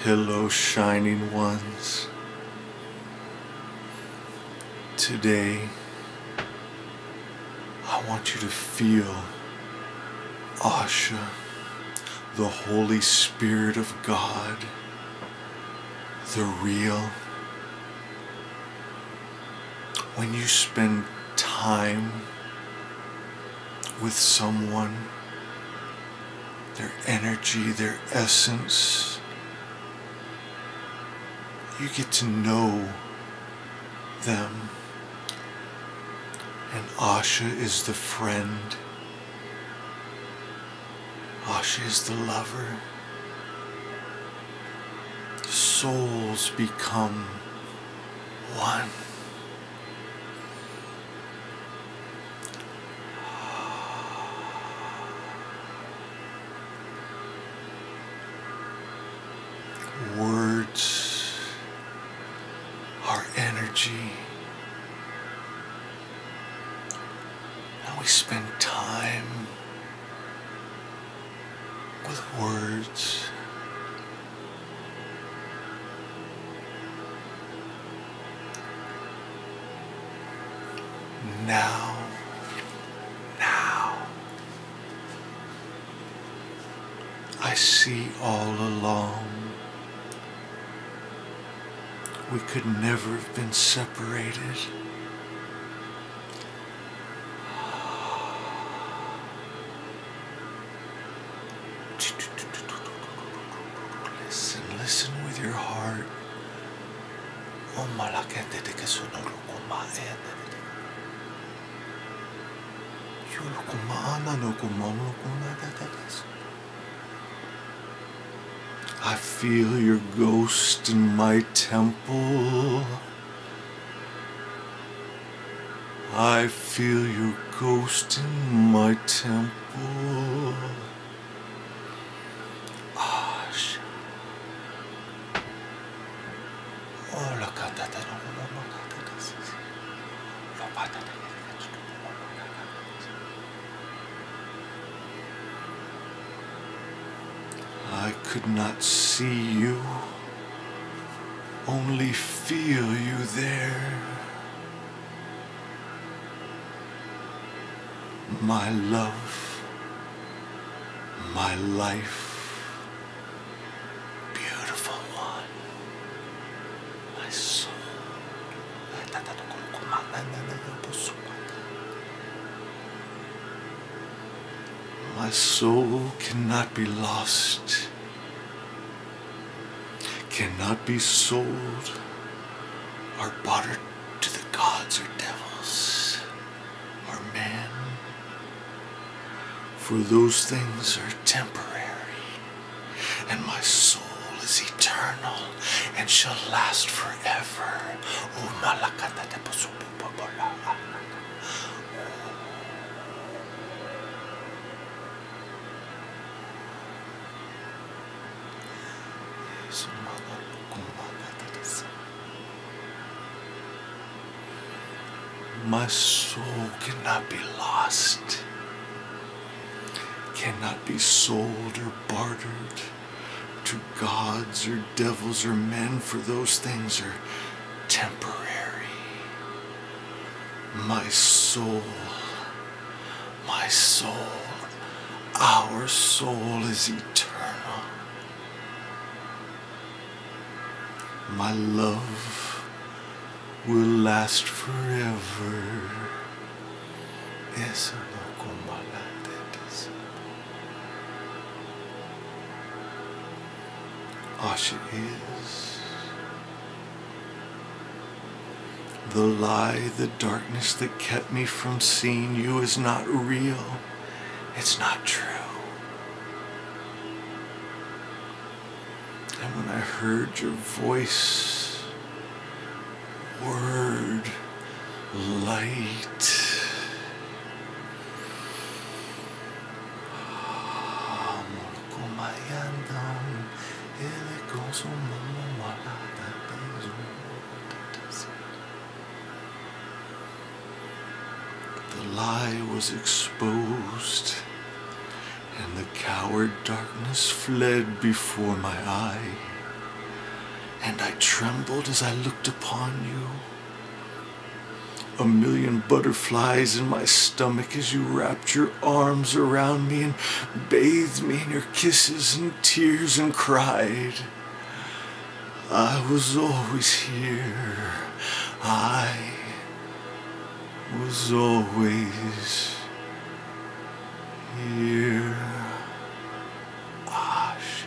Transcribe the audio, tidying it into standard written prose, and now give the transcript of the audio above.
Hello, shining ones. Today, I want you to feel Asha, the Holy Spirit of God, the real. When you spend time with someone, their energy, their essence, you get to know them. And Asha is the friend. Asha is the lover. Souls become one. Words are energy. And we spend time with words. Now, I see all along we could never have been separated. Listen with your heart. I feel your ghost in my temple. I feel your ghost in my temple. Asha. I could not see you, only feel you there. My love, my life, beautiful one, my soul. My soul cannot be lost, cannot be sold or bartered to the gods or devils or man, for those things are temporary, and my soul is eternal and shall last forever. My soul cannot be lost, cannot be sold or bartered to gods or devils or men, for those things are temporary. My soul, our soul is eternal. My love will last forever. Asha is the lie, the darkness that kept me from seeing you is not real. It's not true. And when I heard your voice, word, light, the lie was exposed, and the coward darkness fled before my eye. trembled as I looked upon you. A million butterflies in my stomach as you wrapped your arms around me and bathed me in your kisses and tears and cried. I was always here. I was always here. Asha.